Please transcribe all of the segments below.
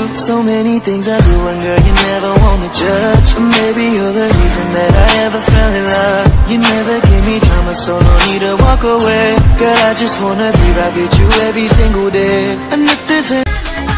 So many things I do and girl you never wanna judge. Maybe you're the reason that I ever fell in love. You never give me drama, so no need to walk away. Girl, I just wanna be right with you every single day. And if there's a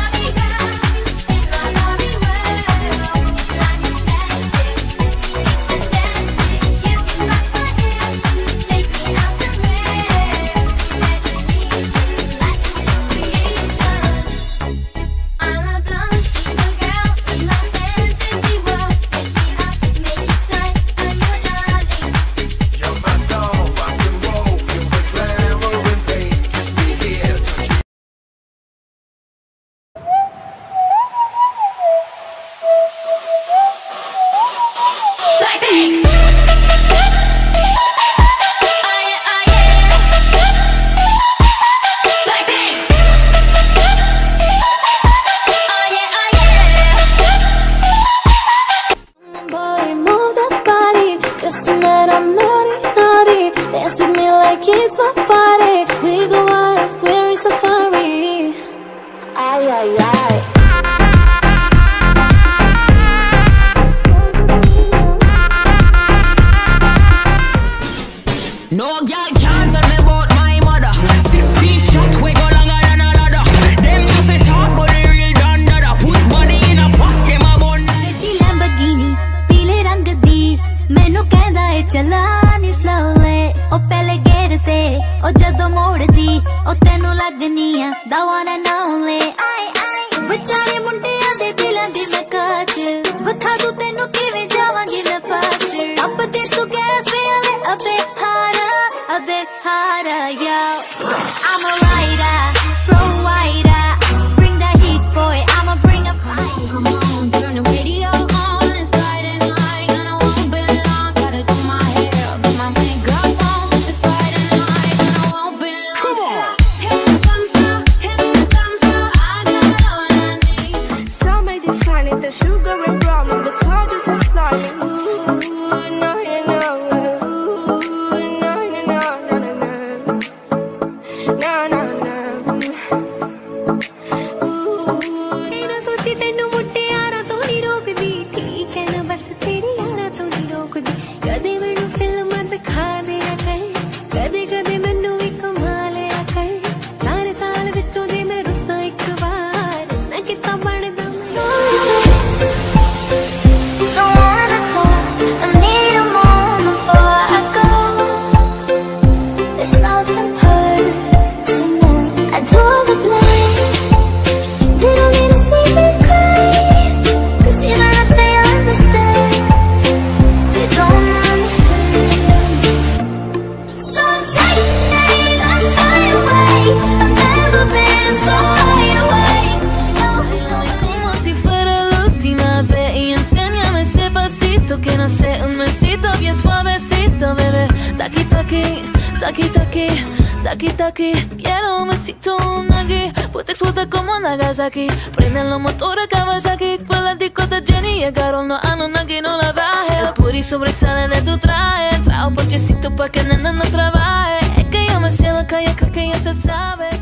it's my party. We go wild, we're in safari. Ay, ay, ay. No girl can't tell me about my mother. 16 shots, we go longer than a ladder. Them nothing talk, but they real done dada. Put body in a pot, them a bun. Lamborghini, पीले रंग दी, मैनू कहदा है चलानी slowly. ओ पहले गेर ते, ओ जदों मोड़ दी, ओ तेनू लगनी आ, the one and only. आई आई, बेचारे मुंडियां दे दिलां दी मैं कातिल, बता दूं तेनू किवें जावांगी मैं फासिल. अब दे तू गैस पे आले, अबे हारा, yo. I'm a rider, provider, bring the heat, boy. I'ma bring a fire. Come on, turn the radio on. It's Friday night, and I won't be long. Gotta do my hair, put my makeup on. It's Friday night, and I won't be long. Come on. Hit the guns now, I got all I need. Some may define it as sugar and problems, but charges is sliding. Ooh, no, you know. Ooh, no, no, no, no, no, no. No, no, no. तेरा सोची तेनू मुट्टे यारा तो नहीं रोकदी, ठीक है ना बस तेरी यारा तो नहीं रोकदी. कदे मैनू फिल्म दिखा दिया कर, कदे कदे मैनू भी घुमा लिया कर. सारे साल विचों जे मैं रुस्सा एक बार, मैं कितना बनदा. Don't wanna talk, I need a moment before I go. It's nothing personal, I draw the blinds. They don't need to see me cry, 'cause even if they understand, they don't understand. So take me and fade away. I've never been so wide awake. Como si fuera la última vez y enséñame ese pasito que no sé, un besito bien suavecito, bebé. Taki taki, taki taki, taki taki. Quiero un besito, un aquí, pues te explota como Nagasaki. Prenden los motores Kawasaki, con la disco de Jenny llegaron los Anunnaki, no la bajes. El puri sobresale de tu traje, trajo pochecito pa' que nena no trabaje. Es que yo me sé lo que ella cree que ya se sabe.